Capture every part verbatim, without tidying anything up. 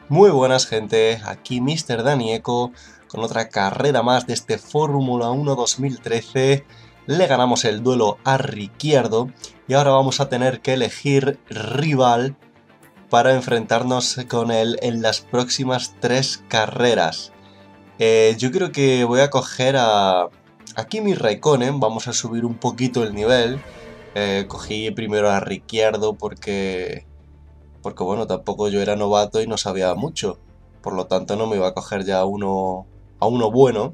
Muy buenas gente, aquí míster Danieco con otra carrera más de este Fórmula uno dos mil trece. Le ganamos el duelo a Ricciardo y ahora vamos a tener que elegir rival para enfrentarnos con él en las próximas tres carreras. Eh, yo creo que voy a coger a, a Kimi Raikkonen, vamos a subir un poquito el nivel. Eh, cogí primero a Ricciardo porque... Porque bueno, tampoco yo era novato y no sabía mucho. Por lo tanto no me iba a coger ya a uno, a uno bueno.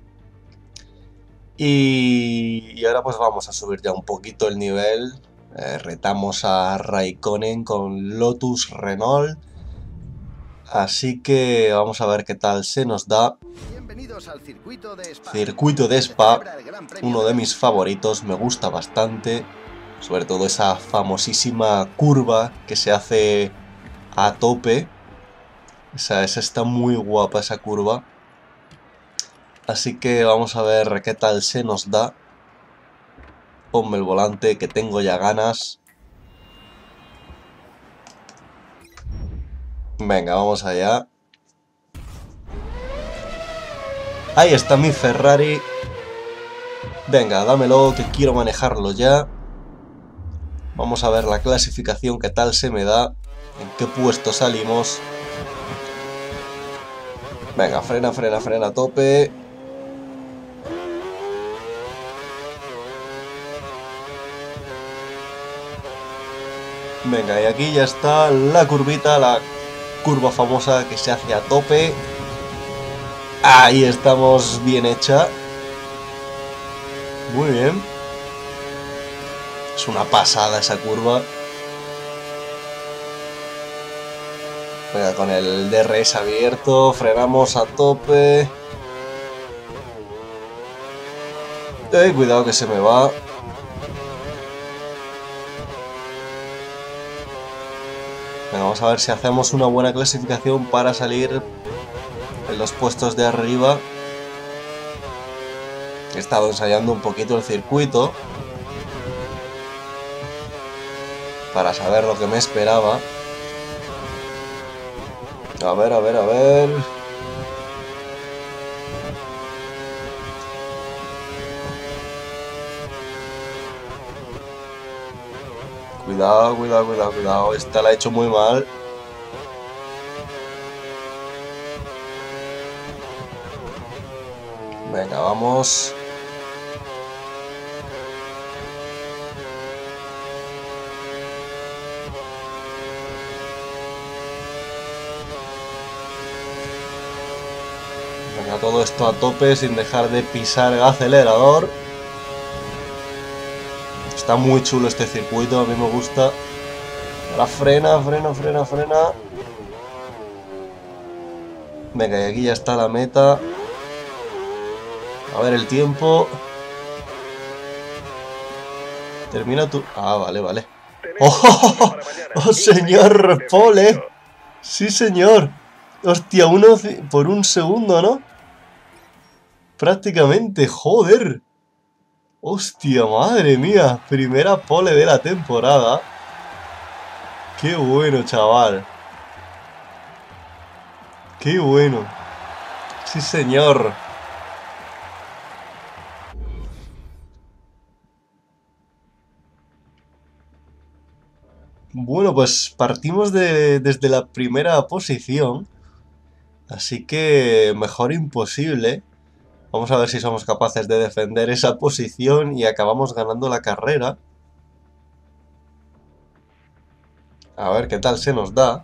Y, y ahora pues vamos a subir ya un poquito el nivel. Eh, retamos a Raikkonen con Lotus Renault. Así que vamos a ver qué tal se nos da. Bienvenidos al circuito de Spa. Circuito de Spa, uno de mis favoritos, me gusta bastante. Sobre todo esa famosísima curva que se hace a tope. Esa, esa está muy guapa esa curva. Así que vamos a ver qué tal se nos da. Ponme el volante que tengo ya ganas. Venga, vamos allá. Ahí está mi Ferrari. Venga, dámelo que quiero manejarlo ya. Vamos a ver la clasificación, qué tal se me da. En qué puesto salimos. Venga, frena, frena, frena a tope. Venga, y aquí ya está la curvita, la curva famosa que se hace a tope. Ahí estamos, bien hecha. Muy bien. Es una pasada esa curva. Venga, con el D R S abierto, frenamos a tope. Eh, cuidado que se me va. Venga, vamos a ver si hacemos una buena clasificación para salir en los puestos de arriba. He estado ensayando un poquito el circuito para saber lo que me esperaba. A ver, a ver, a ver. Cuidado, cuidado, cuidado, cuidado. Esta la he hecho muy mal. Venga, vamos. Venga, todo esto a tope sin dejar de pisar el acelerador. Está muy chulo este circuito, a mí me gusta. Ahora frena, frena, frena, frena. Venga, y aquí ya está la meta. A ver el tiempo. Termina tu... Ah, vale, vale. ¡Oh, oh señor Pole! Sí, señor. Hostia, uno por un segundo, ¿no? Prácticamente, joder. Hostia, madre mía. Primera pole de la temporada. Qué bueno, chaval. Qué bueno. Sí, señor. Bueno, pues partimos de, desde la primera posición. Así que mejor imposible. Vamos a ver si somos capaces de defender esa posición y acabamos ganando la carrera. A ver qué tal se nos da.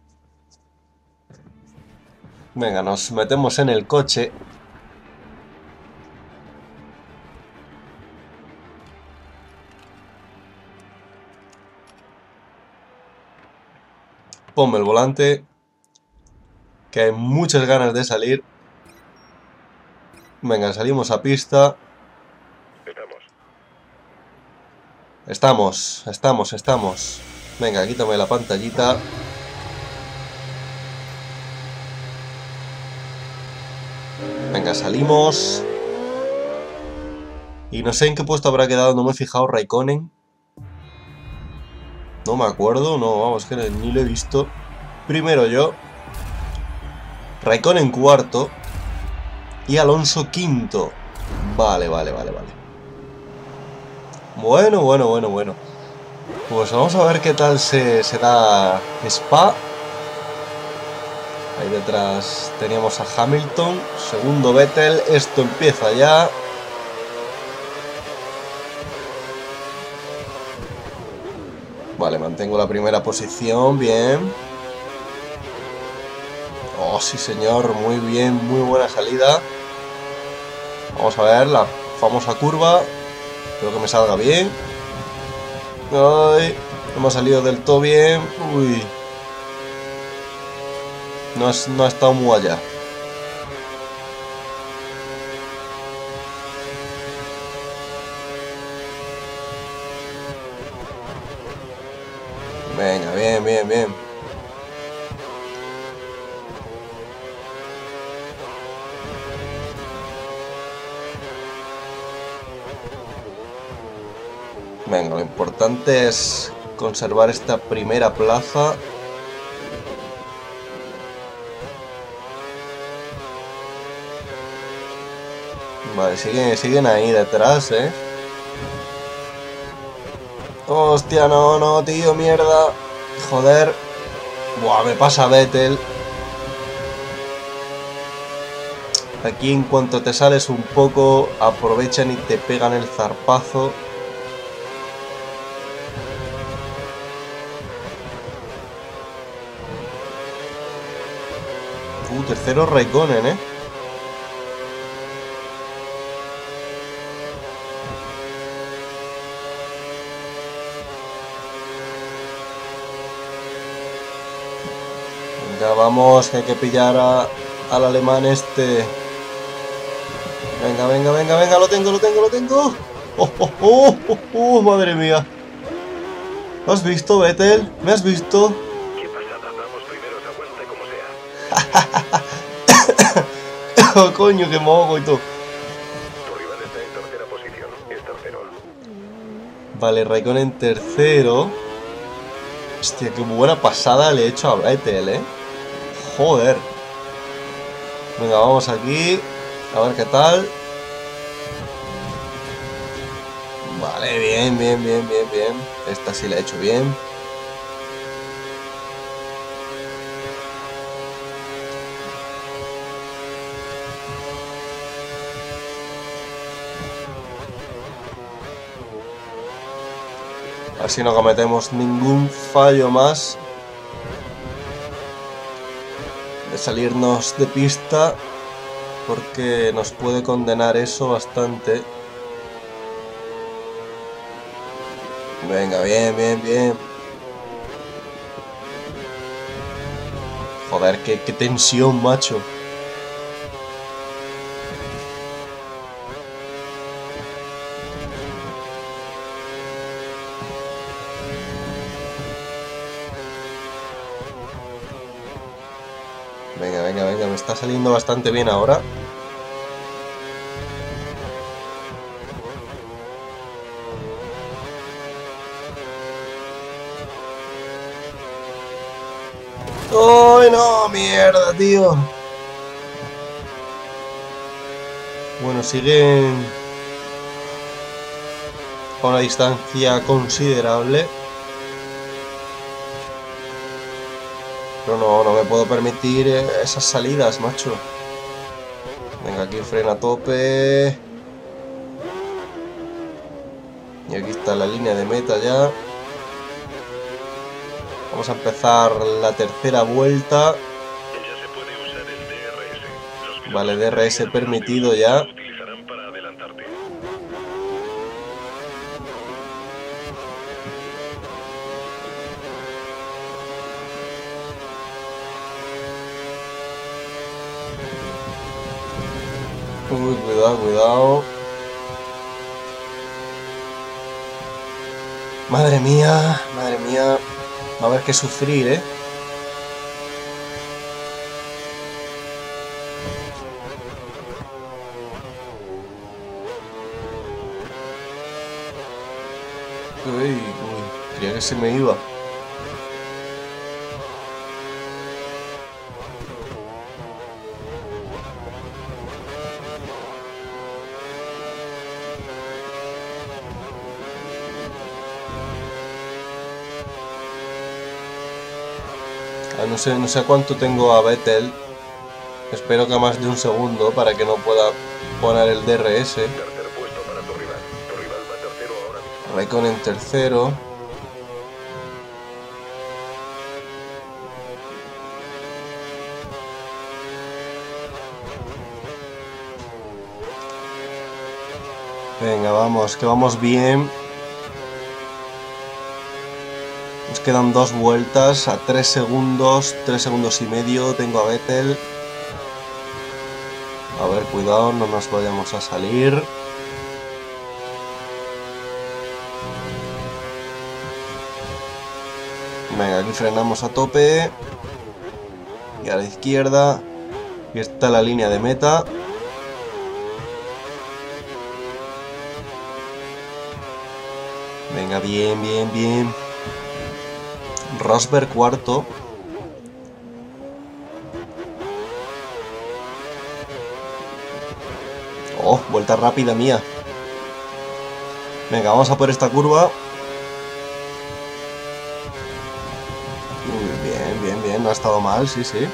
Venga, nos metemos en el coche. Ponme el volante. Que hay muchas ganas de salir. Venga, salimos a pista. Estamos, estamos, estamos. Venga, quítame la pantallita. Venga, salimos. Y no sé en qué puesto habrá quedado, no me he fijado, Raikkonen. No me acuerdo, no, vamos, que ni lo he visto. Primero yo. Raikkonen cuarto. Y Alonso quinto. Vale, vale, vale, vale. Bueno, bueno, bueno, bueno. Pues vamos a ver qué tal se, se da Spa. Ahí detrás teníamos a Hamilton. Segundo Vettel. Esto empieza ya. Vale, mantengo la primera posición. Bien. Oh, sí señor. Muy bien. Muy buena salida. Vamos a ver la famosa curva. Espero que me salga bien. Ay, no me ha salido del todo bien. Uy. No, es, no ha estado muy allá. Venga, bien, bien, bien. Venga, lo importante es conservar esta primera plaza. Vale, siguen, siguen ahí detrás, ¿eh? Hostia, no, no, tío, mierda. Joder. Buah, me pasa Vettel. Aquí en cuanto te sales un poco, aprovechan y te pegan el zarpazo. Uh, tercero Raikkonen, ¿eh? Venga, vamos, que hay que pillar a, al alemán este. Venga, venga, venga, venga, lo tengo, lo tengo, lo tengo. ¡Oh, oh, oh, oh, oh, madre mía! ¿Lo has visto, Vettel? ¿Me has visto? ¿Qué pasada? Vamos primero, se aguante como sea. Oh, coño, que mogo y todo. Tu rival está en tercera posición. Es tercero. Vale, Raikkonen en tercero. Hostia, qué buena pasada le he hecho a Vettel, ¿eh? Joder. Venga, vamos aquí. A ver qué tal. Vale, bien, bien, bien, bien, bien. Esta sí la he hecho bien. Así no cometemos ningún fallo más de salirnos de pista, porque nos puede condenar eso bastante. Venga, bien, bien, bien. Joder, qué, qué tensión, macho. Venga, venga, venga, me está saliendo bastante bien ahora. ¡Ay, no! ¡Mierda, tío! Bueno, siguen a una distancia considerable. Pero no, no me puedo permitir esas salidas, macho. Venga, aquí frena a tope. Y aquí está la línea de meta ya. Vamos a empezar la tercera vuelta. Ya se puede usar el D R S. Vale, D R S permitido ya. Lo utilizarán para adelantarte. Uy, cuidado, cuidado. Madre mía, madre mía. Va a haber que sufrir, ¿eh? Uy, uy, creía que se me iba. No sé, no sé cuánto tengo a Vettel. Espero que a más de un segundo para que no pueda poner el D R S. Tercer puesto para tu rival. Tu rival va tercero ahora mismo. Raikkonen tercero. Venga, vamos, que vamos bien. Nos quedan dos vueltas a tres segundos, tres segundos y medio. Tengo a Vettel. A ver, cuidado, no nos vayamos a salir. Venga, aquí frenamos a tope. Y a la izquierda. Y está la línea de meta. Venga, bien, bien, bien. Rosberg cuarto. Oh, vuelta rápida mía. Venga, vamos a por esta curva. Bien, bien, bien. No ha estado mal, sí, sí.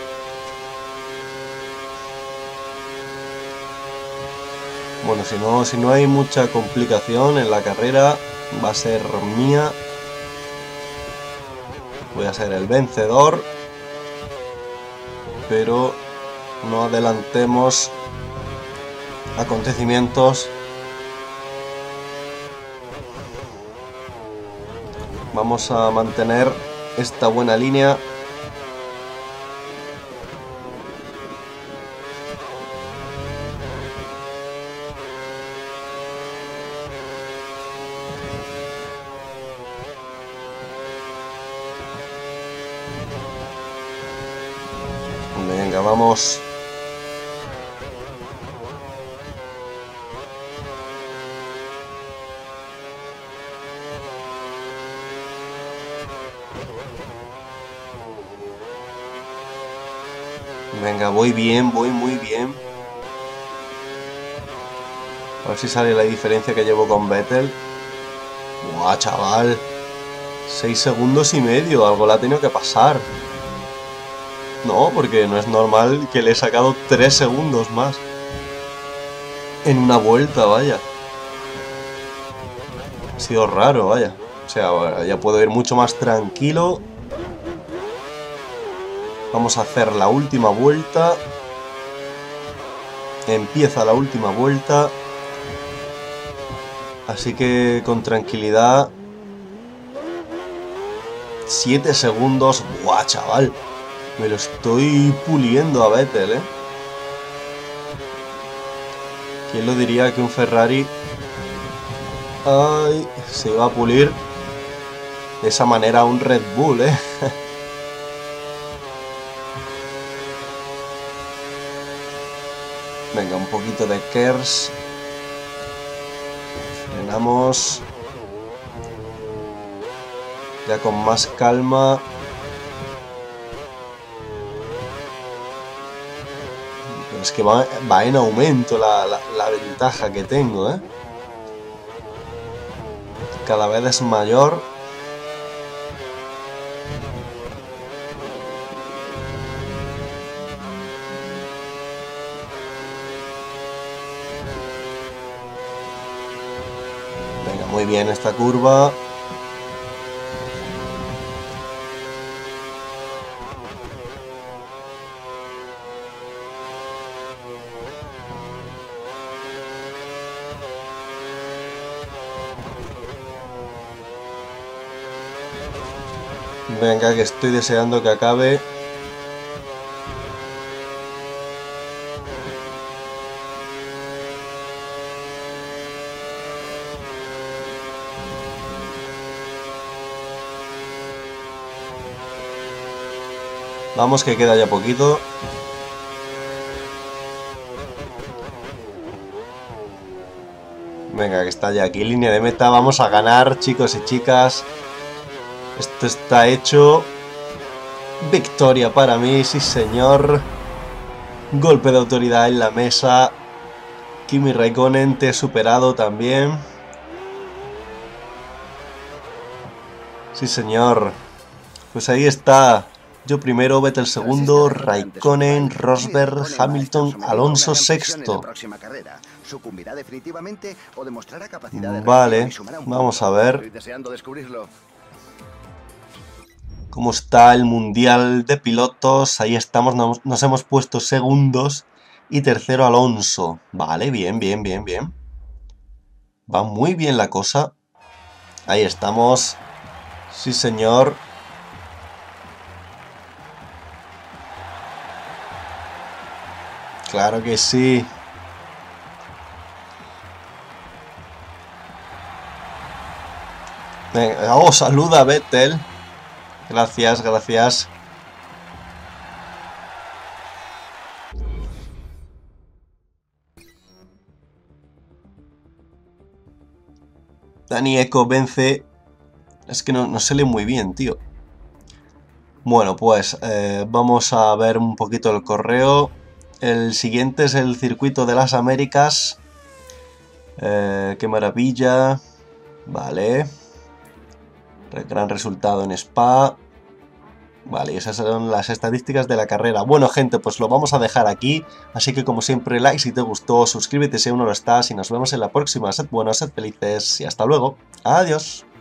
Bueno, si no, si no hay mucha complicación en la carrera, va a ser mía. Voy a ser el vencedor. Pero no adelantemos acontecimientos. Vamos a mantener esta buena línea. Venga, vamos. Venga, voy bien, voy muy bien. A ver si sale la diferencia que llevo con Vettel. Buah, chaval. seis segundos y medio, algo le ha tenido que pasar. No, porque no es normal que le he sacado tres segundos más. En una vuelta, vaya. Ha sido raro, vaya. O sea, ya puedo ir mucho más tranquilo. Vamos a hacer la última vuelta. Empieza la última vuelta. Así que con tranquilidad. siete segundos. Buah, chaval. Me lo estoy puliendo a Vettel, ¿eh? ¿Quién lo diría que un Ferrari... Ay, se iba a pulir de esa manera a un Red Bull, ¿eh? Venga, un poquito de Kers. Frenamos. Ya con más calma. Pero es que va, va en aumento la, la, la ventaja que tengo, ¿eh? Cada vez es mayor. Venga, muy bien esta curva. Venga, que estoy deseando que acabe. Vamos, que queda ya poquito. Venga, que está ya aquí línea de meta. Vamos a ganar, chicos y chicas. Esto está hecho. Victoria para mí, sí señor. Golpe de autoridad en la mesa. Kimi Raikkonen, te he superado también. Sí señor. Pues ahí está. Yo primero, Vettel segundo, Raikkonen, Rosberg, Hamilton, Alonso sexto. Vale, vamos a ver cómo está el mundial de pilotos. Ahí estamos, nos, nos hemos puesto segundos y tercero Alonso. Vale, bien, bien, bien, bien. Va muy bien la cosa. Ahí estamos. Sí, señor. Claro que sí. Venga, oh, saluda Vettel. Gracias, gracias. Dani Eco vence. Es que no, no se lee muy bien, tío. Bueno, pues eh, vamos a ver un poquito el correo. El siguiente es el circuito de las Américas. Eh, qué maravilla. Vale. Gran resultado en Spa. Vale, y esas son las estadísticas de la carrera. Bueno, gente, pues lo vamos a dejar aquí. Así que, como siempre, like si te gustó, suscríbete si aún no lo estás y nos vemos en la próxima. Sed buenos, sed felices y hasta luego. Adiós.